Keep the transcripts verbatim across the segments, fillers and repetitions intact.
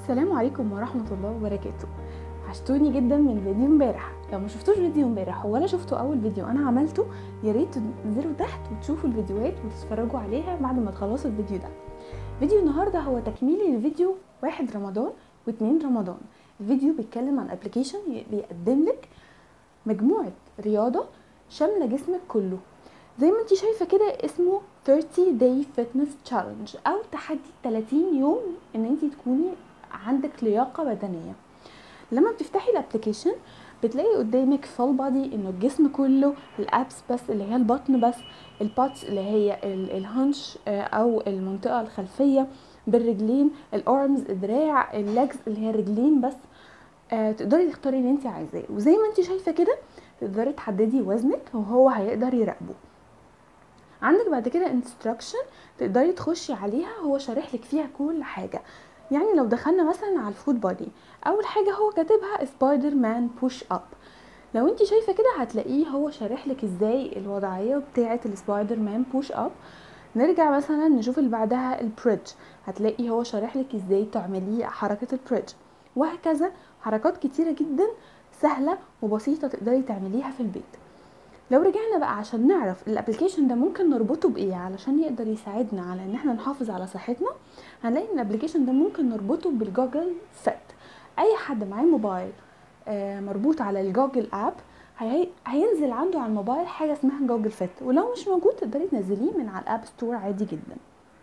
السلام عليكم ورحمة الله وبركاته. عشتوني جدا من فيديو امبارح. لو ما شفتوش فيديو امبارح ولا شفتوا اول فيديو انا عملته، يا ريت تنزلوا تحت وتشوفوا الفيديوهات وتتفرجوا عليها بعد ما تخلصوا الفيديو ده. فيديو النهارده هو تكميلي لفيديو واحد رمضان واتنين رمضان. الفيديو بيتكلم عن ابلكيشن بيقدم لك مجموعة رياضة شاملة جسمك كله، زي ما انتي شايفة كده اسمه ثلاثين day fitness challenge او تحدي ثلاثين يوم ان انتي تكوني عندك لياقة بدنية. لما بتفتحي الابليكيشن بتلاقي قدامك فول بادي، انه الجسم كله، الابس بس اللي هي البطن بس، الباتس اللي هي الهنش او المنطقة الخلفية بالرجلين، الارمز الدراع، الليجز اللي هي الرجلين بس. آه تقدري تختاري اللي انت عايزاه، وزي ما انت شايفة كده تقدري تحددي وزنك وهو هيقدر يراقبه. عندك بعد كده انستراكشن تقدري تخشي عليها، هو شارح لك فيها كل حاجة. يعني لو دخلنا مثلا على الفود بودي، اول حاجه هو كاتبها سبايدر مان بوش اب. لو انت شايفه كده هتلاقيه هو شارح لك ازاي الوضعيه بتاعه السبايدر مان بوش اب. نرجع مثلا نشوف اللي بعدها البريدج، هتلاقي هو شارح لك ازاي تعملي حركه البريدج، وهكذا حركات كتيره جدا سهله وبسيطه تقدري تعمليها في البيت. لو رجعنا بقى عشان نعرف الابلكيشن ده ممكن نربطه بايه علشان يقدر يساعدنا على ان احنا نحافظ على صحتنا، هنلاقي ان الابلكيشن ده ممكن نربطه بالجوجل فيت. اي حد معاه موبايل آه مربوط على الجوجل اب هي... هينزل عنده على الموبايل حاجه اسمها جوجل فيت، ولو مش موجود تقدري تنزليه من على الاب ستور عادي جدا.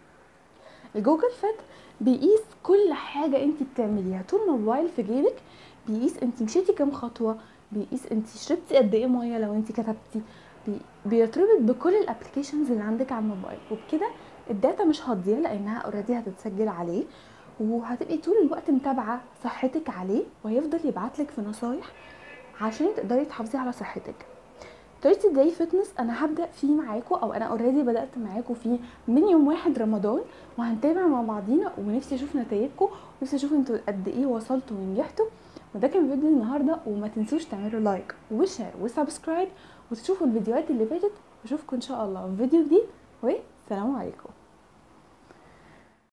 الجوجل فيت بيقيس كل حاجه انت بتعمليها طول ما الموبايل في جيبك، بيقيس انت مشيتي كام خطوه، بيقيس انت شربتي قد ايه ميه لو انت كتبتي، بي... بيرتبط بكل الابلكيشنز اللي عندك على الموبايل. وبكده الداتا مش هتضيع لانها اوريدي هتتسجل عليه، وهتبقي طول الوقت متابعه صحتك عليه، وهيفضل يبعتلك في نصايح عشان تقدري تحافظي على صحتك. ثلاثين day fitness انا هبدا فيه معاكم، او انا اوريدي بدات معاكم فيه من يوم واحد رمضان، وهنتابع مع بعضينا، ونفسي اشوف نتائجكم، ونفسي اشوف انتوا قد ايه وصلتوا ونجحتوا. وده كان فيديو النهارده، وما تنسوش تعملوا لايك وشير وسبسكرايب وتشوفوا الفيديوهات اللي فاتت، واشوفكم ان شاء الله في فيديو جديد، والسلام عليكم.